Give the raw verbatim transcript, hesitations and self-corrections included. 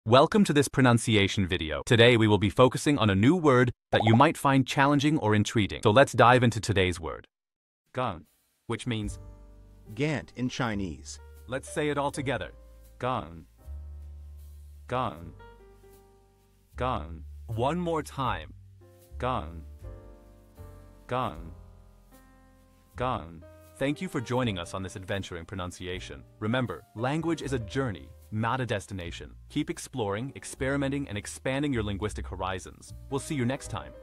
Welcome to this pronunciation video. Today we will be focusing on a new word that you might find challenging or intriguing. So let's dive into today's word. Gant, which means Gant in Chinese. let's say it all together. Gant. Gant. Gant. One more time. Gant. Gant. Gant. Thank you for joining us on this adventure in pronunciation. Remember, language is a journey, not a destination. Keep exploring, experimenting, and expanding your linguistic horizons. We'll see you next time.